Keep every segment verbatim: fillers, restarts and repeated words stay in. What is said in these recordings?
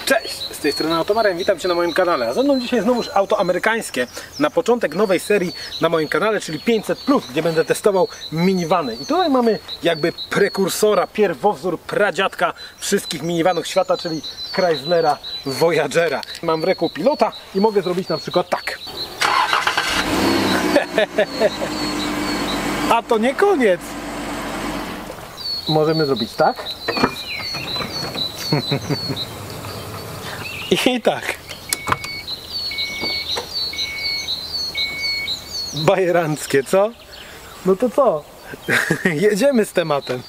Cześć, z tej strony Automarian, witam Cię na moim kanale. A ze mną dzisiaj znowuż auto amerykańskie na początek nowej serii na moim kanale, czyli pięćset plus, gdzie będę testował minivany. I tutaj mamy jakby prekursora, pierwowzór, pradziadka wszystkich minivanów świata, czyli Chryslera Voyagera. Mam w ręku pilota i mogę zrobić na przykład tak. A to nie koniec. Możemy zrobić tak. I tak. Bajeranckie, co? No to co? Jedziemy z tematem.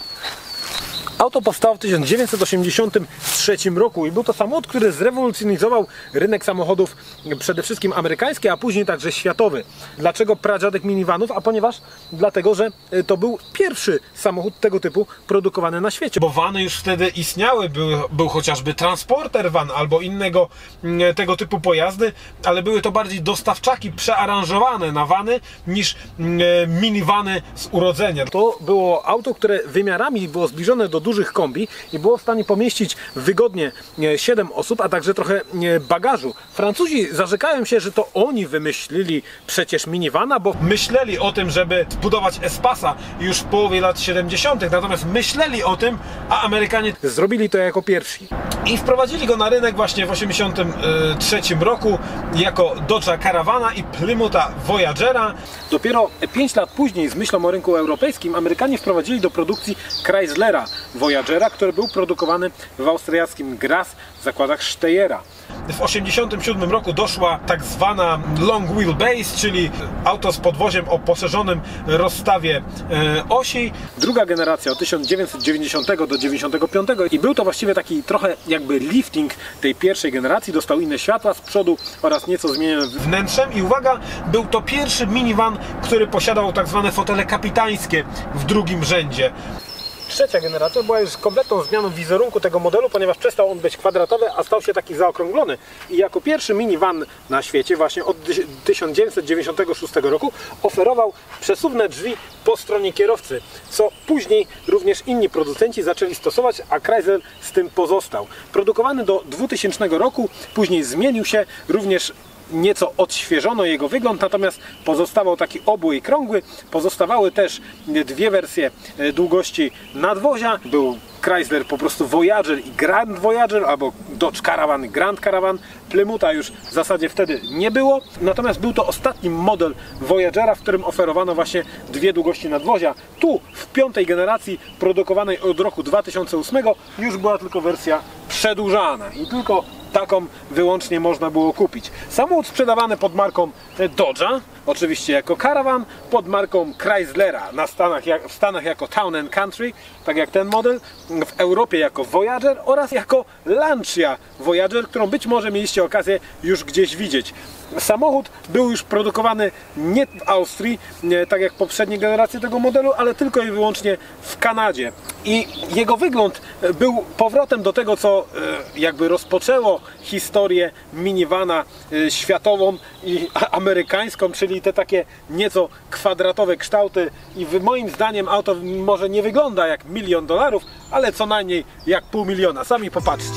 Auto powstało w tysiąc dziewięćset osiemdziesiątym trzecim roku i był to samochód, który zrewolucjonizował rynek samochodów przede wszystkim amerykański, a później także światowy. Dlaczego pradziadek minivanów? A ponieważ dlatego, że to był pierwszy samochód tego typu produkowany na świecie. Bo vany już wtedy istniały, był, był chociażby transporter van albo innego tego typu pojazdy, ale były to bardziej dostawczaki przearanżowane na vany niż minivany z urodzenia. To było auto, które wymiarami było zbliżone do dużych kombi i było w stanie pomieścić wygodnie siedem osób, a także trochę bagażu. Francuzi zarzekają się, że to oni wymyślili przecież minivana, bo myśleli o tym, żeby zbudować Espasa już w połowie lat siedemdziesiątych, natomiast myśleli o tym, a Amerykanie zrobili to jako pierwsi. I wprowadzili go na rynek właśnie w osiemdziesiątym trzecim roku jako Dodge'a Caravana i Plymoutha Voyagera. Dopiero pięć lat później, z myślą o rynku europejskim, Amerykanie wprowadzili do produkcji Chryslera Voyagera, który był produkowany w austriackim Graz w zakładach Steyera. W osiemdziesiątym siódmym roku doszła tak zwana long wheelbase, czyli auto z podwoziem o poszerzonym rozstawie e, osi. Druga generacja od tysiąc dziewięćset dziewięćdziesiątego do dziewięćdziesiątego piątego i był to właściwie taki trochę jakby lifting tej pierwszej generacji. Dostał inne światła z przodu oraz nieco zmienione wnętrzem i uwaga, był to pierwszy minivan, który posiadał tak zwane fotele kapitańskie w drugim rzędzie. Trzecia generacja była już kompletną zmianą wizerunku tego modelu, ponieważ przestał on być kwadratowy, a stał się taki zaokrąglony. I jako pierwszy minivan na świecie, właśnie od tysiąc dziewięćset dziewięćdziesiątego szóstego roku, oferował przesuwne drzwi po stronie kierowcy, co później również inni producenci zaczęli stosować, a Chrysler z tym pozostał. Produkowany do dwutysięcznego roku, później zmienił się, również nieco odświeżono jego wygląd, natomiast pozostawał taki obły i krągły. Pozostawały też dwie wersje długości nadwozia. Był Chrysler po prostu Voyager i Grand Voyager, albo Dodge Caravan i Grand Caravan. Plymoutha już w zasadzie wtedy nie było. Natomiast był to ostatni model Voyagera, w którym oferowano właśnie dwie długości nadwozia. Tu w piątej generacji, produkowanej od roku dwa tysiące ósmego, już była tylko wersja przedłużana i tylko taką wyłącznie można było kupić. Samochód sprzedawany pod marką Dodge'a, oczywiście jako Caravan, pod marką Chryslera na Stanach, w Stanach jako Town and Country, tak jak ten model, w Europie jako Voyager oraz jako Lancia Voyager, którą być może mieliście okazję już gdzieś widzieć. Samochód był już produkowany nie w Austrii, nie, tak jak poprzednie generacje tego modelu, ale tylko i wyłącznie w Kanadzie. I jego wygląd był powrotem do tego, co jakby rozpoczęło historię minivana światową i amerykańską, czyli te takie nieco kwadratowe kształty. I moim zdaniem auto może nie wygląda jak milion dolarów, ale co najmniej jak pół miliona. Sami popatrzcie.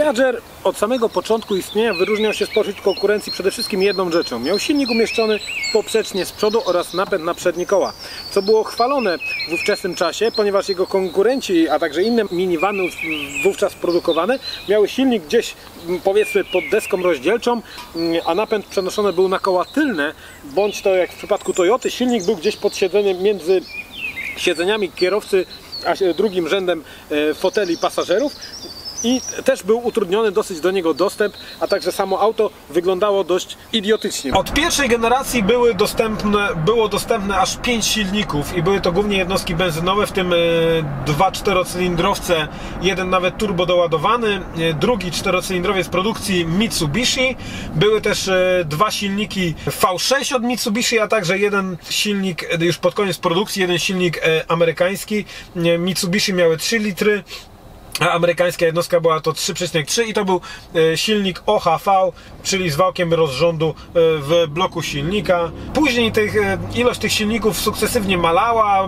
Voyager od samego początku istnienia wyróżniał się spośród konkurencji przede wszystkim jedną rzeczą. Miał silnik umieszczony poprzecznie z przodu oraz napęd na przednie koła, co było chwalone w ówczesnym czasie, ponieważ jego konkurenci, a także inne minivany wówczas produkowane, miały silnik gdzieś, powiedzmy, pod deską rozdzielczą, a napęd przenoszony był na koła tylne, bądź to jak w przypadku Toyoty, silnik był gdzieś pod siedzeniem między siedzeniami kierowcy a drugim rzędem foteli pasażerów i też był utrudniony dosyć do niego dostęp, a także samo auto wyglądało dość idiotycznie. Od pierwszej generacji były dostępne, było dostępne aż pięć silników i były to głównie jednostki benzynowe, w tym dwa czterocylindrowce, jeden nawet turbo doładowany, drugi czterocylindrowiec produkcji Mitsubishi. Były też dwa silniki V sześć od Mitsubishi, a także jeden silnik już pod koniec produkcji, jeden silnik amerykański. Mitsubishi miały trzy litry, a amerykańska jednostka była to trzy przecinek trzy i to był silnik O H V, czyli z wałkiem rozrządu w bloku silnika. Później tych, ilość tych silników sukcesywnie malała,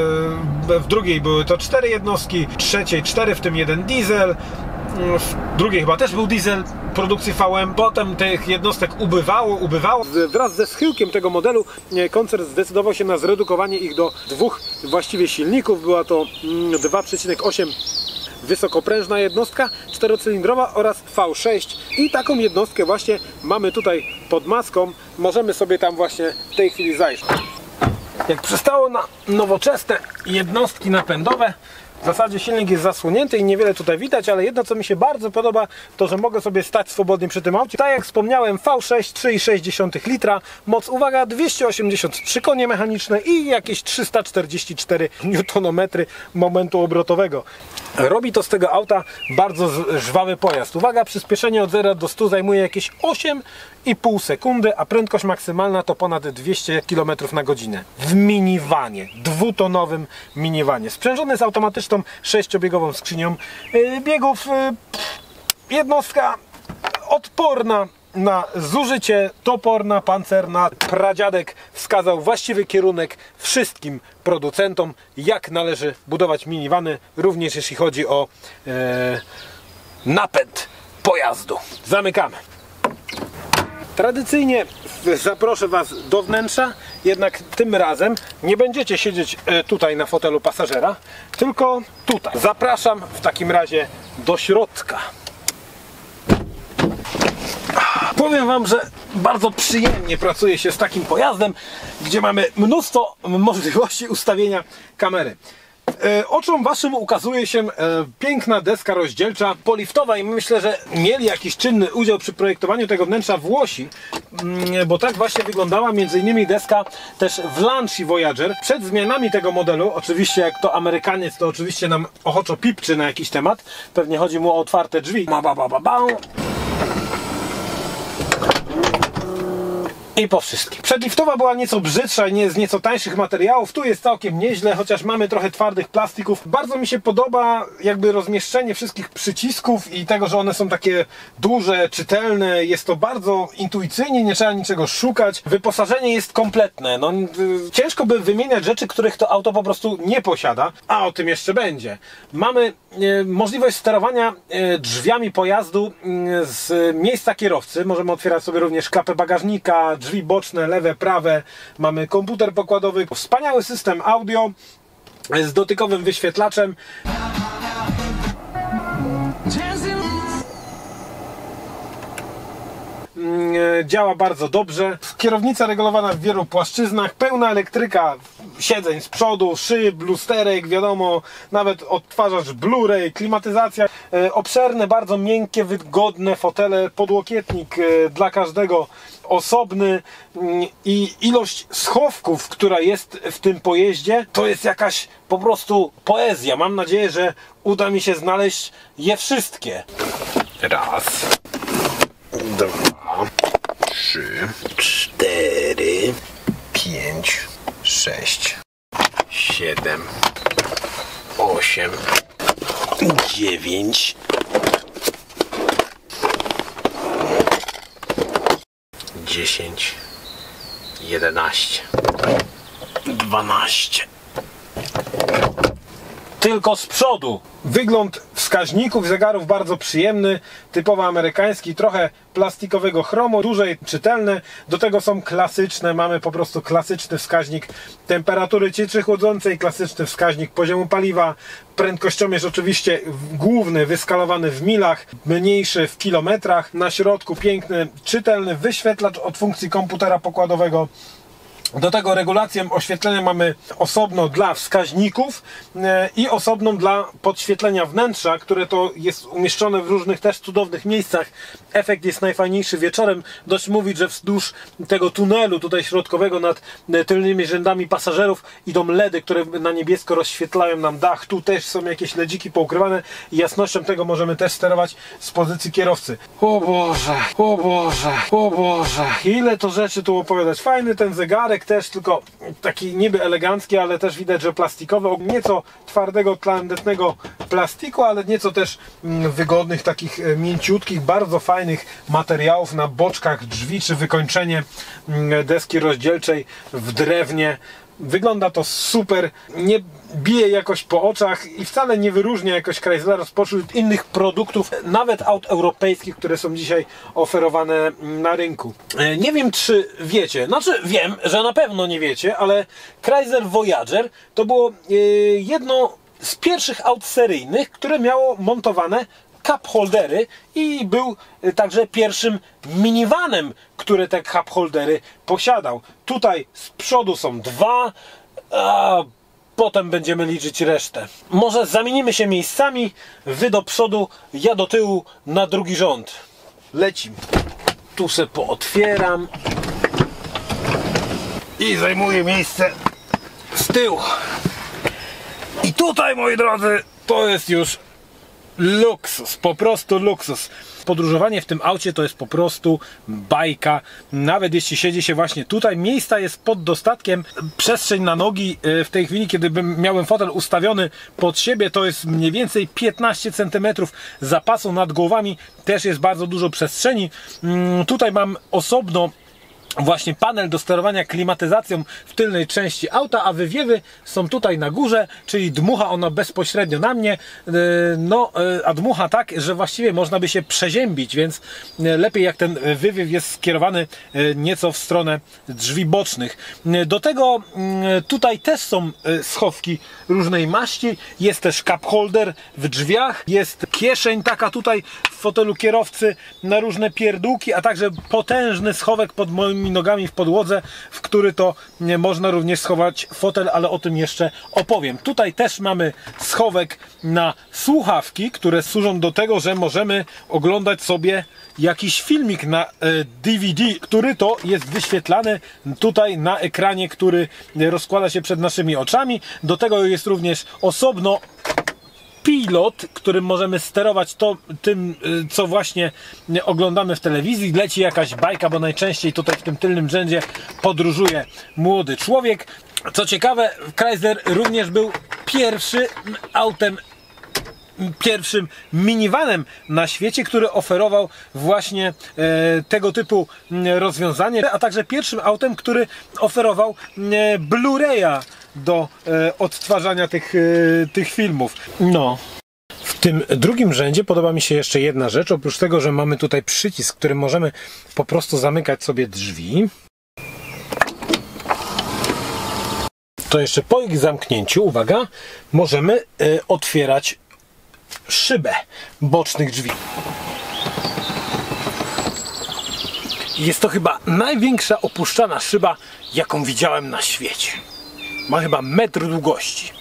w drugiej były to cztery jednostki, w trzeciej cztery, w tym jeden diesel, w drugiej chyba też był diesel produkcji V M. Potem tych jednostek ubywało, ubywało. Wraz ze schyłkiem tego modelu koncern zdecydował się na zredukowanie ich do dwóch właściwie silników. Była to dwa przecinek osiem wysokoprężna jednostka czterocylindrowa oraz V sześć i taką jednostkę właśnie mamy tutaj pod maską. Możemy sobie tam właśnie w tej chwili zajrzeć. Jak przystało na nowoczesne jednostki napędowe, w zasadzie silnik jest zasłonięty i niewiele tutaj widać, ale jedno co mi się bardzo podoba, to że mogę sobie stać swobodnie przy tym aucie. Tak jak wspomniałem, V sześć trzy przecinek sześć litra, moc, uwaga, dwieście osiemdziesiąt trzy konie mechaniczne i jakieś trzysta czterdzieści cztery niutonometry momentu obrotowego. Robi to z tego auta bardzo żwawy pojazd. Uwaga, przyspieszenie od zera do stu zajmuje jakieś osiem i pół sekundy, a prędkość maksymalna to ponad dwieście kilometrów na godzinę. W miniwanie, dwutonowym miniwanie. Sprzężony z automatyczną sześciobiegową skrzynią biegów. Jednostka odporna na zużycie, toporna, pancerna. Pradziadek wskazał właściwy kierunek wszystkim producentom, jak należy budować minivany, również jeśli chodzi o e, napęd pojazdu. Zamykamy. Tradycyjnie zaproszę Was do wnętrza, jednak tym razem nie będziecie siedzieć tutaj na fotelu pasażera, tylko tutaj. Zapraszam w takim razie do środka. Powiem Wam, że bardzo przyjemnie pracuje się z takim pojazdem, gdzie mamy mnóstwo możliwości ustawienia kamery. E, oczom Waszym ukazuje się e, piękna deska rozdzielcza poliftowa i myślę, że mieli jakiś czynny udział przy projektowaniu tego wnętrza Włosi, mm, bo tak właśnie wyglądała między innymi deska też w Lancia Voyager. Przed zmianami tego modelu, oczywiście jak to Amerykaniec, to oczywiście nam ochoczo pipczy na jakiś temat, pewnie chodzi mu o otwarte drzwi. Ba, ba, ba, ba, ba. I po wszystkim. Przedliftowa była nieco brzydsza i nie z nieco tańszych materiałów. Tu jest całkiem nieźle, chociaż mamy trochę twardych plastików. Bardzo mi się podoba jakby rozmieszczenie wszystkich przycisków i tego, że one są takie duże, czytelne. Jest to bardzo intuicyjnie, nie trzeba niczego szukać. Wyposażenie jest kompletne. No, ciężko by wymieniać rzeczy, których to auto po prostu nie posiada, a o tym jeszcze będzie. Mamy e, możliwość sterowania e, drzwiami pojazdu e, z miejsca kierowcy. Możemy otwierać sobie również klapę bagażnika, drzwi boczne, lewe, prawe, mamy komputer pokładowy, wspaniały system audio z dotykowym wyświetlaczem. Działa bardzo dobrze. Kierownica regulowana w wielu płaszczyznach, pełna elektryka siedzeń z przodu, szyb, lusterek, wiadomo, nawet odtwarzacz Blu-ray, klimatyzacja, obszerne, bardzo miękkie, wygodne fotele, podłokietnik dla każdego osobny i ilość schowków, która jest w tym pojeździe, to jest jakaś po prostu poezja. Mam nadzieję, że uda mi się znaleźć je wszystkie. Raz, dwa, trzy, cztery, pięć, sześć, siedem, osiem, dziewięć, dziesięć, jedenaście, dwanaście. Tylko z przodu. Wygląd wskaźników, zegarów bardzo przyjemny, typowo amerykański, trochę plastikowego chromu, dłużej czytelny. Do tego są klasyczne, mamy po prostu klasyczny wskaźnik temperatury cieczy chłodzącej, klasyczny wskaźnik poziomu paliwa, prędkościomierz oczywiście główny, wyskalowany w milach, mniejszy w kilometrach, na środku piękny, czytelny wyświetlacz od funkcji komputera pokładowego. Do tego regulację oświetlenia mamy osobno dla wskaźników i osobną dla podświetlenia wnętrza, które to jest umieszczone w różnych też cudownych miejscach. Efekt jest najfajniejszy wieczorem. Dość mówić, że wzdłuż tego tunelu tutaj środkowego nad tylnymi rzędami pasażerów idą ledy, które na niebiesko rozświetlają nam dach. Tu też są jakieś ledziki poukrywane i jasnością tego możemy też sterować z pozycji kierowcy. O Boże, o Boże, o Boże. Ile to rzeczy tu opowiadać. Fajny ten zegarek też, tylko taki niby elegancki, ale też widać, że plastikowy, nieco twardego, tandetnego plastiku, ale nieco też wygodnych, takich mięciutkich, bardzo fajnych materiałów na boczkach drzwi, czy wykończenie deski rozdzielczej w drewnie. Wygląda to super, nie bije jakoś po oczach i wcale nie wyróżnia jakoś Chryslera spośród innych produktów, nawet aut europejskich, które są dzisiaj oferowane na rynku. Nie wiem, czy wiecie, znaczy wiem, że na pewno nie wiecie, ale Chrysler Voyager to było jedno z pierwszych aut seryjnych, które miało montowane cup holdery i był także pierwszym minivanem, który te cup holdery posiadał. Tutaj z przodu są dwa, a potem będziemy liczyć resztę. Może zamienimy się miejscami, wy do przodu, ja do tyłu na drugi rząd. Lecimy. Tu se pootwieram i zajmuję miejsce z tyłu. I tutaj, moi drodzy, to jest już luksus, po prostu luksus. Podróżowanie w tym aucie to jest po prostu bajka. Nawet jeśli siedzi się właśnie tutaj, miejsca jest pod dostatkiem. Przestrzeń na nogi w tej chwili, kiedy bym miałem fotel ustawiony pod siebie, to jest mniej więcej piętnaście centymetrów zapasu nad głowami. Też jest bardzo dużo przestrzeni. Tutaj mam osobno właśnie panel do sterowania klimatyzacją w tylnej części auta, a wywiewy są tutaj na górze, czyli dmucha ona bezpośrednio na mnie, no a dmucha tak, że właściwie można by się przeziębić, więc lepiej jak ten wywiew jest skierowany nieco w stronę drzwi bocznych. Do tego tutaj też są schowki różnej maści, jest też cup holder w drzwiach, jest kieszeń taka tutaj w fotelu kierowcy na różne pierdółki, a także potężny schowek pod moim nogami w podłodze, w który to można również schować fotel, ale o tym jeszcze opowiem. Tutaj też mamy schowek na słuchawki, które służą do tego, że możemy oglądać sobie jakiś filmik na D V D, który to jest wyświetlany tutaj na ekranie, który rozkłada się przed naszymi oczami. Do tego jest również osobno pilot, którym możemy sterować to, tym, co właśnie oglądamy w telewizji. Leci jakaś bajka, bo najczęściej tutaj w tym tylnym rzędzie podróżuje młody człowiek. Co ciekawe, Chrysler również był pierwszym autem, pierwszym minivanem na świecie, który oferował właśnie e, tego typu rozwiązanie, a także pierwszym autem, który oferował e, Blu-raya do e, odtwarzania tych, e, tych filmów. No. W tym drugim rzędzie podoba mi się jeszcze jedna rzecz, oprócz tego, że mamy tutaj przycisk, którym możemy po prostu zamykać sobie drzwi. To jeszcze po ich zamknięciu, uwaga, możemy e, otwierać szybę bocznych drzwi. Jest to chyba największa opuszczana szyba, jaką widziałem na świecie. Ma chyba metr długości.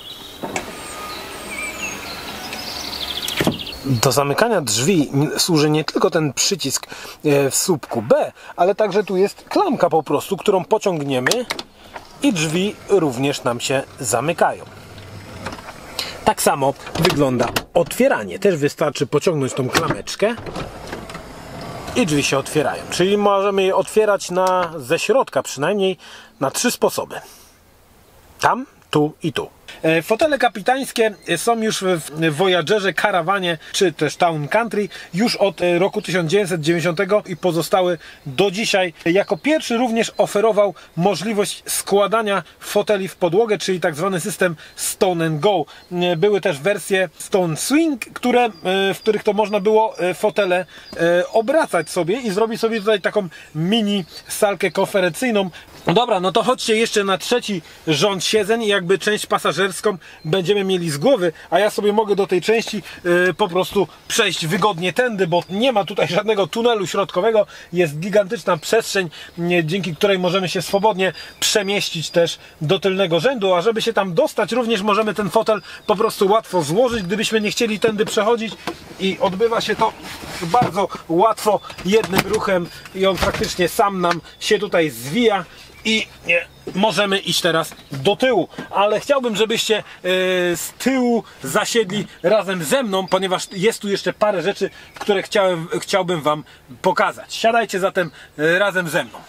Do zamykania drzwi służy nie tylko ten przycisk w słupku B, ale także tu jest klamka po prostu, którą pociągniemy i drzwi również nam się zamykają. Tak samo wygląda otwieranie. Też wystarczy pociągnąć tą klameczkę i drzwi się otwierają. Czyli możemy je otwierać na, ze środka przynajmniej na trzy sposoby. Tam, tu i tu. Fotele kapitańskie są już w Voyagerze, Carawanie czy też Town Country już od roku tysiąc dziewięćset dziewięćdziesiątego i pozostały do dzisiaj. Jako pierwszy również oferował możliwość składania foteli w podłogę, czyli tak zwany system Stone and Go. Były też wersje Stone Swing, które, w których to można było fotele obracać sobie i zrobić sobie tutaj taką mini salkę konferencyjną. Dobra, no to chodźcie jeszcze na trzeci rząd siedzeń i jakby część pasażerską będziemy mieli z głowy, a ja sobie mogę do tej części yy, po prostu przejść wygodnie tędy, bo nie ma tutaj żadnego tunelu środkowego, jest gigantyczna przestrzeń, yy, dzięki której możemy się swobodnie przemieścić też do tylnego rzędu, a żeby się tam dostać również możemy ten fotel po prostu łatwo złożyć, gdybyśmy nie chcieli tędy przechodzić i odbywa się to bardzo łatwo jednym ruchem i on praktycznie sam nam się tutaj zwija. I nie, możemy iść teraz do tyłu, ale chciałbym, żebyście yy, z tyłu zasiedli razem ze mną, ponieważ jest tu jeszcze parę rzeczy, które chciałem, chciałbym wam pokazać. Siadajcie zatem yy, razem ze mną.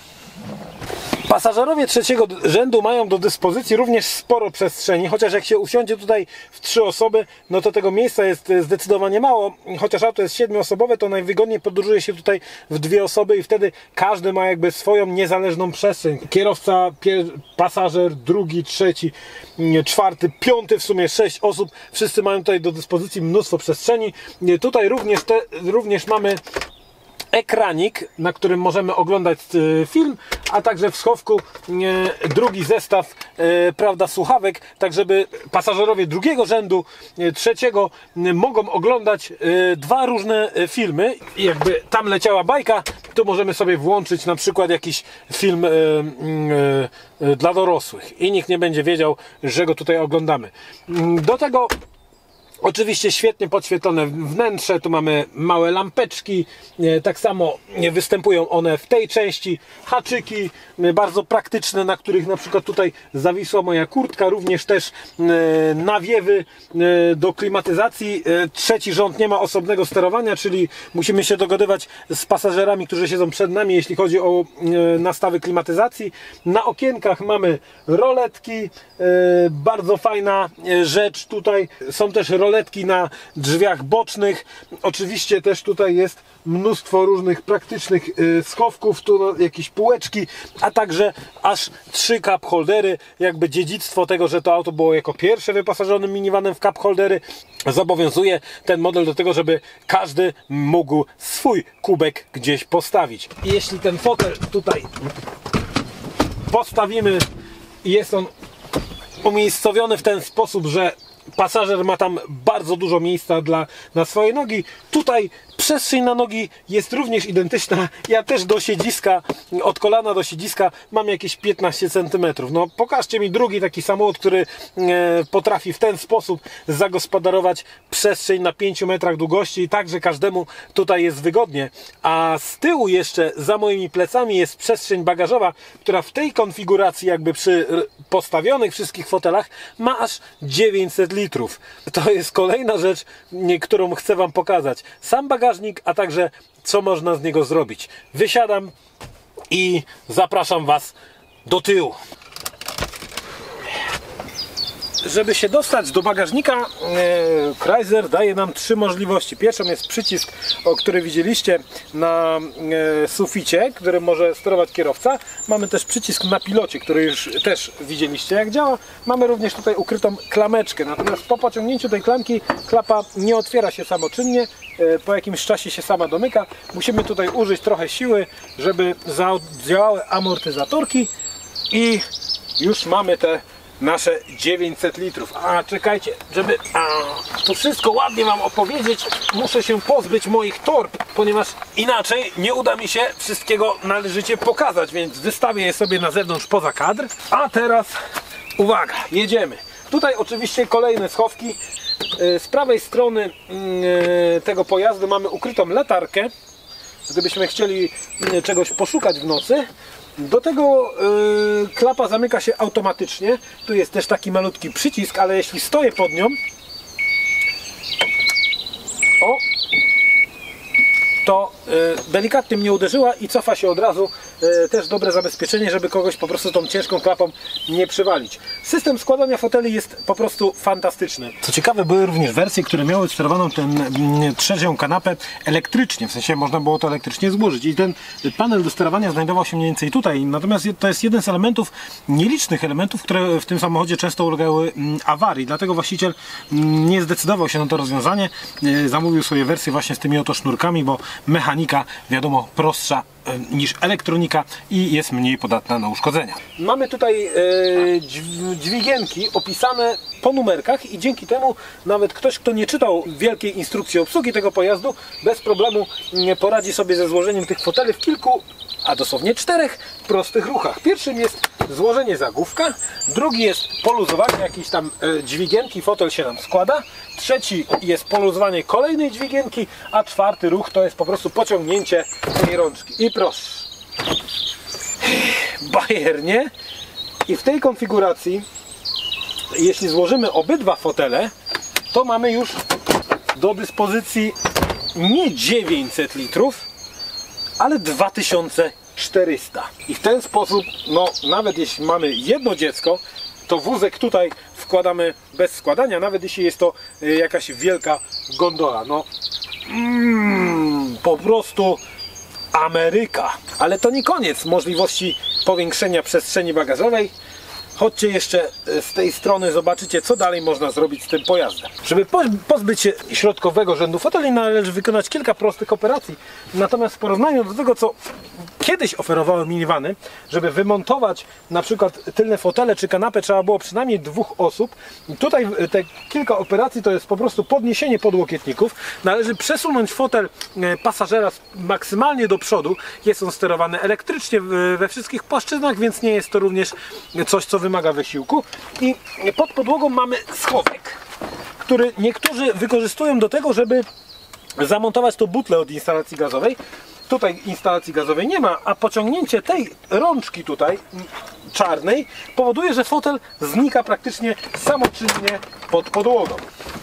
Pasażerowie trzeciego rzędu mają do dyspozycji również sporo przestrzeni, chociaż jak się usiądzie tutaj w trzy osoby, no to tego miejsca jest zdecydowanie mało. Chociaż auto jest siedmioosobowe, to najwygodniej podróżuje się tutaj w dwie osoby i wtedy każdy ma jakby swoją niezależną przestrzeń. Kierowca, pasażer, drugi, trzeci, czwarty, piąty, w sumie sześć osób. Wszyscy mają tutaj do dyspozycji mnóstwo przestrzeni. Tutaj również, te, również mamy ekranik, na którym możemy oglądać film, a także w schowku e, drugi zestaw e, prawda, słuchawek, tak żeby pasażerowie drugiego rzędu, e, trzeciego e, mogą oglądać e, dwa różne e, filmy. I jakby tam leciała bajka, tu możemy sobie włączyć na przykład jakiś film e, e, e, dla dorosłych i nikt nie będzie wiedział, że go tutaj oglądamy. Do tego oczywiście świetnie podświetlone wnętrze, tu mamy małe lampeczki, tak samo występują one w tej części, haczyki bardzo praktyczne, na których na przykład tutaj zawisła moja kurtka, również też nawiewy do klimatyzacji. Trzeci rząd nie ma osobnego sterowania, czyli musimy się dogadywać z pasażerami, którzy siedzą przed nami, jeśli chodzi o nastawy klimatyzacji. Na okienkach mamy roletki, bardzo fajna rzecz, tutaj są też roletki na drzwiach bocznych. Oczywiście też tutaj jest mnóstwo różnych praktycznych schowków, tu jakieś półeczki, a także aż trzy cup holdery, jakby dziedzictwo tego, że to auto było jako pierwsze wyposażonym minivanem w cup holdery. Zobowiązuje ten model do tego, żeby każdy mógł swój kubek gdzieś postawić. I jeśli ten fotel tutaj postawimy i jest on umiejscowiony w ten sposób, że pasażer ma tam bardzo dużo miejsca dla, na swoje nogi. Tutaj przestrzeń na nogi jest również identyczna. Ja też do siedziska, od kolana do siedziska mam jakieś piętnaście centymetrów. No pokażcie mi drugi taki samochód, który e, potrafi w ten sposób zagospodarować przestrzeń na pięciu metrach długości, tak że każdemu tutaj jest wygodnie. A z tyłu jeszcze za moimi plecami jest przestrzeń bagażowa, która w tej konfiguracji jakby przy postawionych wszystkich fotelach ma aż dziewięćset litrów. To jest kolejna rzecz, którą chcę wam pokazać. Sam bagażnik, a także co można z niego zrobić. Wysiadam i zapraszam was do tyłu. Żeby się dostać do bagażnika, e, Chrysler daje nam trzy możliwości. Pierwszą jest przycisk, o który widzieliście na e, suficie, który może sterować kierowca. Mamy też przycisk na pilocie, który już też widzieliście jak działa. Mamy również tutaj ukrytą klameczkę. Natomiast po pociągnięciu tej klamki klapa nie otwiera się samoczynnie. E, po jakimś czasie się sama domyka. Musimy tutaj użyć trochę siły, żeby zadziałały amortyzatorki i już mamy te nasze dziewięćset litrów. A czekajcie, żeby a, to wszystko ładnie wam opowiedzieć, muszę się pozbyć moich torb, ponieważ inaczej nie uda mi się wszystkiego należycie pokazać, więc wystawię je sobie na zewnątrz poza kadr. A teraz uwaga, jedziemy. Tutaj oczywiście kolejne schowki. Z prawej strony tego pojazdu mamy ukrytą latarkę, gdybyśmy chcieli czegoś poszukać w nocy. Do tego yy, klapa zamyka się automatycznie. Tu jest też taki malutki przycisk, ale jeśli stoję pod nią, o, to yy, delikatnie mnie uderzyła i cofa się od razu. Yy, też dobre zabezpieczenie, żeby kogoś po prostu tą ciężką klapą nie przywalić. system składania foteli jest po prostu fantastyczny. Co ciekawe, były również wersje, które miały sterowaną ten mm, trzecią kanapę elektrycznie, w sensie można było to elektrycznie złożyć i ten panel do sterowania znajdował się mniej więcej tutaj, natomiast to jest jeden z elementów, nielicznych elementów, które w tym samochodzie często ulegały mm, awarii, dlatego właściciel mm, nie zdecydował się na to rozwiązanie, yy, zamówił sobie wersję właśnie z tymi oto sznurkami, bo mechanika, wiadomo, prostsza niż elektronika i jest mniej podatna na uszkodzenia. Mamy tutaj e, dźwigienki opisane po numerkach i dzięki temu nawet ktoś, kto nie czytał wielkiej instrukcji obsługi tego pojazdu, bez problemu poradzi sobie ze złożeniem tych foteli w kilku, a dosłownie czterech prostych ruchach. Pierwszym jest złożenie zagłówka, drugi jest poluzowanie jakiejś tam e, dźwigienki, fotel się nam składa, trzeci jest poluzowanie kolejnej dźwigienki, a czwarty ruch to jest po prostu pociągnięcie tej rączki. I proszę, bajernie. I w tej konfiguracji, jeśli złożymy obydwa fotele, to mamy już do dyspozycji nie dziewięćset litrów, ale dwa tysiące czterysta. I w ten sposób, no nawet jeśli mamy jedno dziecko, to wózek tutaj wkładamy bez składania, nawet jeśli jest to jakaś wielka gondola. No mm, po prostu Ameryka. Ale to nie koniec możliwości powiększenia przestrzeni bagażowej. Chodźcie jeszcze z tej strony, zobaczycie, co dalej można zrobić z tym pojazdem. Żeby pozbyć się środkowego rzędu foteli, należy wykonać kilka prostych operacji. Natomiast w porównaniu do tego, co kiedyś oferowały minivany, żeby wymontować na przykład tylne fotele czy kanapę, trzeba było przynajmniej dwóch osób. Tutaj te kilka operacji to jest po prostu podniesienie podłokietników. Należy przesunąć fotel pasażera maksymalnie do przodu. Jest on sterowany elektrycznie we wszystkich płaszczyznach, więc nie jest to również coś, co wymaga wysiłku. I pod podłogą mamy schowek, który niektórzy wykorzystują do tego, żeby zamontować to butlę od instalacji gazowej. Tutaj instalacji gazowej nie ma, a pociągnięcie tej rączki tutaj czarnej powoduje, że fotel znika praktycznie samoczynnie pod podłogą.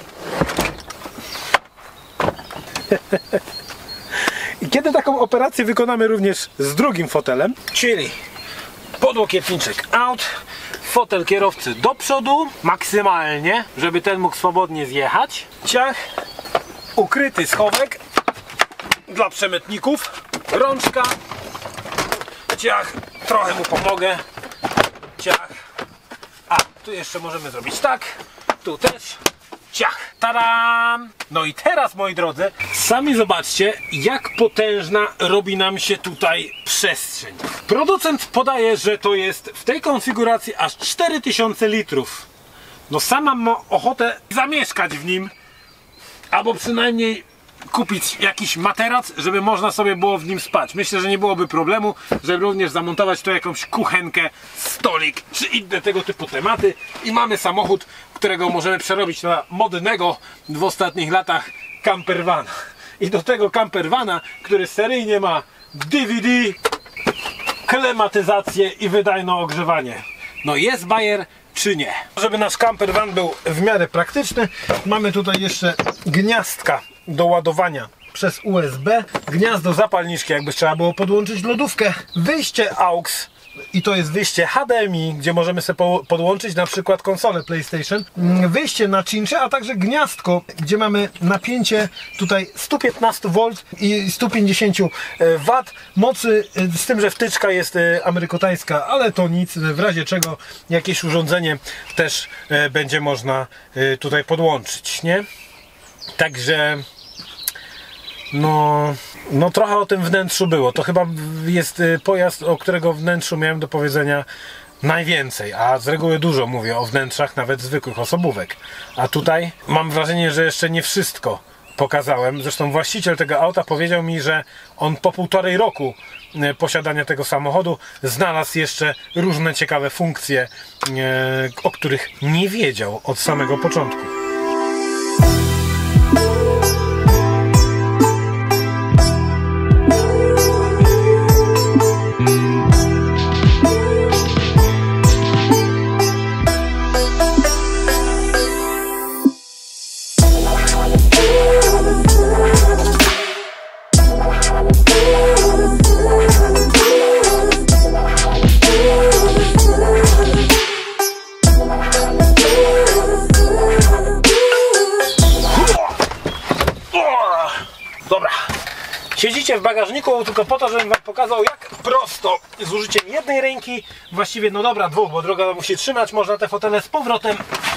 I kiedy taką operację wykonamy również z drugim fotelem, czyli podłokietniczek out, fotel kierowcy do przodu maksymalnie, żeby ten mógł swobodnie zjechać, ciach, ukryty schowek dla przemytników, rączka, ciach, trochę mu pomogę, ciach, a tu jeszcze możemy zrobić tak, tu też, ciach, tadam! No i teraz, moi drodzy, sami zobaczcie, jak potężna robi nam się tutaj przestrzeń. Producent podaje, że to jest w tej konfiguracji aż cztery tysiące litrów. No sam mam ochotę zamieszkać w nim, albo przynajmniej kupić jakiś materac, żeby można sobie było w nim spać. Myślę, że nie byłoby problemu, żeby również zamontować tu jakąś kuchenkę, stolik, czy inne tego typu tematy. I mamy samochód, którego możemy przerobić na modnego w ostatnich latach campervana. I do tego campervana, który seryjnie ma D V D, klimatyzację i wydajne ogrzewanie. No jest bajer, czy nie? Żeby nasz campervan był w miarę praktyczny, mamy tutaj jeszcze gniazdka do ładowania przez U S B, gniazdo zapalniczki, jakby trzeba było podłączyć lodówkę, wyjście A U X i to jest wyjście H D M I, gdzie możemy sobie podłączyć na przykład konsolę PlayStation, wyjście na czyncze, a także gniazdko, gdzie mamy napięcie tutaj sto piętnaście wolt i sto pięćdziesiąt watów mocy, z tym, że wtyczka jest amerykańska, ale to nic, w razie czego jakieś urządzenie też będzie można tutaj podłączyć, nie? Także no, no trochę o tym wnętrzu było. To chyba jest pojazd, o którego wnętrzu miałem do powiedzenia najwięcej, a z reguły dużo mówię o wnętrzach nawet zwykłych osobówek. A tutaj mam wrażenie, że jeszcze nie wszystko pokazałem. Zresztą właściciel tego auta powiedział mi, że on po półtorej roku posiadania tego samochodu znalazł jeszcze różne ciekawe funkcje, o których nie wiedział od samego początku. Siedzicie w bagażniku tylko po to, żebym wam pokazał, jak prosto z użyciem jednej ręki, właściwie no dobra, dwóch, bo droga musi trzymać, można te fotele z powrotem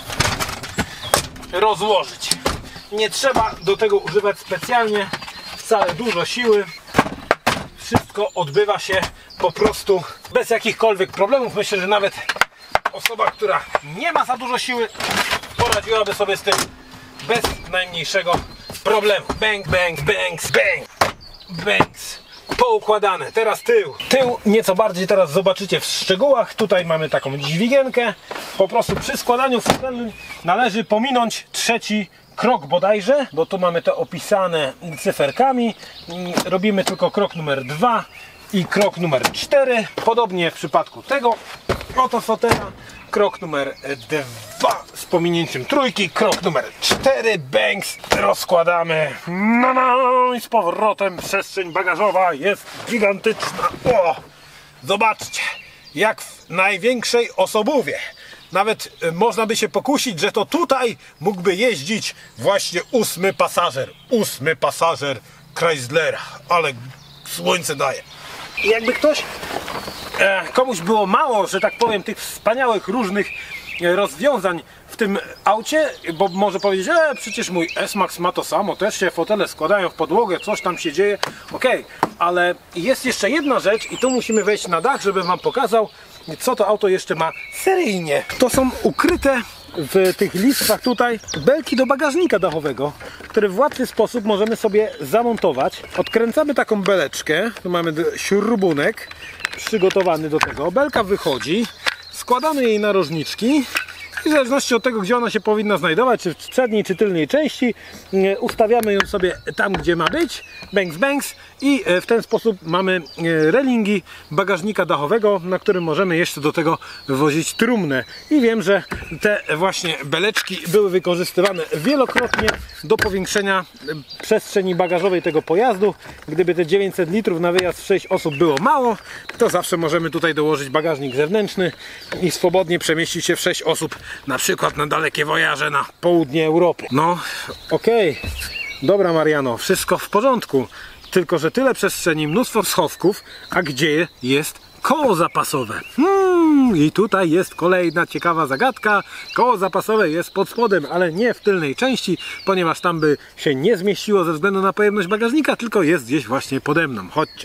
rozłożyć. Nie trzeba do tego używać specjalnie wcale dużo siły. Wszystko odbywa się po prostu bez jakichkolwiek problemów. Myślę, że nawet osoba, która nie ma za dużo siły, poradziłaby sobie z tym bez najmniejszego problemu. Bang, bang, bang, bang, bangs. Poukładane. Teraz tył. Tył nieco bardziej teraz zobaczycie w szczegółach. Tutaj mamy taką dźwigienkę. Po prostu przy składaniu foteli należy pominąć trzeci krok bodajże, bo tu mamy to opisane cyferkami. Robimy tylko krok numer dwa i krok numer cztery. Podobnie w przypadku tego oto fotela. Krok numer dwa z pominięciem trójki. Krok numer cztery. Banks. Rozkładamy. No, no i z powrotem przestrzeń bagażowa jest gigantyczna. O! Zobaczcie, jak w największej osobówie. Nawet można by się pokusić, że to tutaj mógłby jeździć właśnie ósmy pasażer. Ósmy pasażer Chryslera. Ale słońce daje. I jakby ktoś, e, komuś było mało, że tak powiem, tych wspaniałych różnych rozwiązań w tym aucie, bo może powiedzieć, e, przecież mój S-Max ma to samo, też się fotele składają w podłogę, coś tam się dzieje. Okej, ale jest jeszcze jedna rzecz i tu musimy wejść na dach, żebym wam pokazał, co to auto jeszcze ma seryjnie. To są ukryte w tych listwach tutaj belki do bagażnika dachowego, które w łatwy sposób możemy sobie zamontować. Odkręcamy taką beleczkę, tu mamy śrubunek przygotowany do tego. Belka wychodzi, składamy jej narożniczki i w zależności od tego, gdzie ona się powinna znajdować, czy w przedniej, czy tylnej części, ustawiamy ją sobie tam, gdzie ma być, bangs, bangs, i w ten sposób mamy relingi bagażnika dachowego, na którym możemy jeszcze do tego wozić trumnę. I wiem, że te właśnie beleczki były wykorzystywane wielokrotnie do powiększenia przestrzeni bagażowej tego pojazdu. Gdyby te dziewięćset litrów na wyjazd w sześć osób było mało, to zawsze możemy tutaj dołożyć bagażnik zewnętrzny i swobodnie przemieścić się w sześć osób, na przykład na dalekie wojaże na południe Europy. No, okej. Okay. Dobra, Mariano, wszystko w porządku. Tylko że tyle przestrzeni, mnóstwo schowków, a gdzie jest koło zapasowe? Hmm, i tutaj jest kolejna ciekawa zagadka. Koło zapasowe jest pod spodem, ale nie w tylnej części, ponieważ tam by się nie zmieściło ze względu na pojemność bagażnika, tylko jest gdzieś właśnie pode mną. Chodźcie.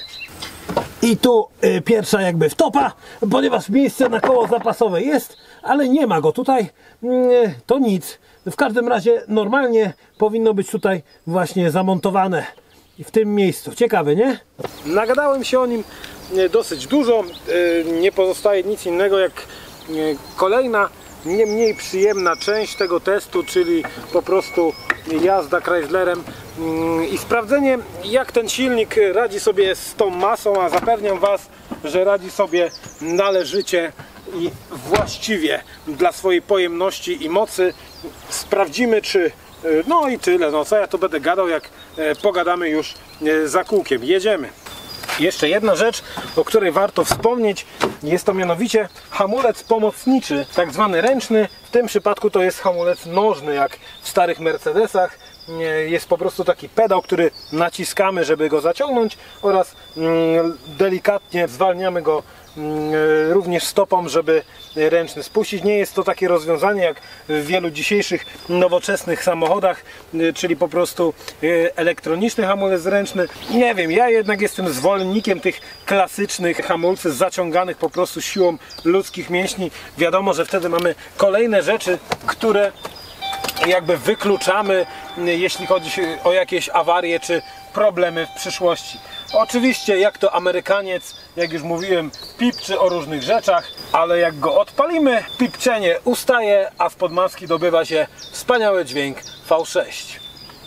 I tu y, pierwsza jakby wtopa, ponieważ miejsce na koło zapasowe jest, ale nie ma go tutaj, y, to nic. W każdym razie normalnie powinno być tutaj właśnie zamontowane w tym miejscu. Ciekawe, nie? Nagadałem się o nim dosyć dużo. Nie pozostaje nic innego jak kolejna, nie mniej przyjemna część tego testu, czyli po prostu jazda Chryslerem i sprawdzenie, jak ten silnik radzi sobie z tą masą, a zapewniam was, że radzi sobie należycie i właściwie dla swojej pojemności i mocy. Sprawdzimy, czy no i tyle, no co ja tu będę gadał, jak pogadamy już za kółkiem. Jedziemy. Jeszcze jedna rzecz, o której warto wspomnieć, jest to mianowicie hamulec pomocniczy, tak zwany ręczny. W tym przypadku to jest hamulec nożny, jak w starych Mercedesach. Jest po prostu taki pedał, który naciskamy, żeby go zaciągnąć, oraz delikatnie zwalniamy go również stopą, żeby ręczny spuścić. Nie jest to takie rozwiązanie jak w wielu dzisiejszych nowoczesnych samochodach, czyli po prostu elektroniczny hamulec ręczny. Nie wiem, ja jednak jestem zwolennikiem tych klasycznych hamulców zaciąganych po prostu siłą ludzkich mięśni. Wiadomo, że wtedy mamy kolejne rzeczy, które jakby wykluczamy, jeśli chodzi o jakieś awarie czy problemy w przyszłości. Oczywiście, jak to Amerykaniec, jak już mówiłem, pipczy o różnych rzeczach, ale jak go odpalimy, pipczenie ustaje, a spod maski dobywa się wspaniały dźwięk V sześć.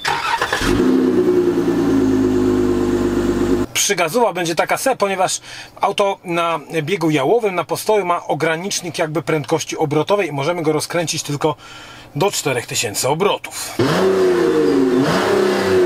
Przygazowa będzie taka se, ponieważ auto na biegu jałowym, na postoju ma ogranicznik jakby prędkości obrotowej i możemy go rozkręcić tylko do czterech tysięcy obrotów.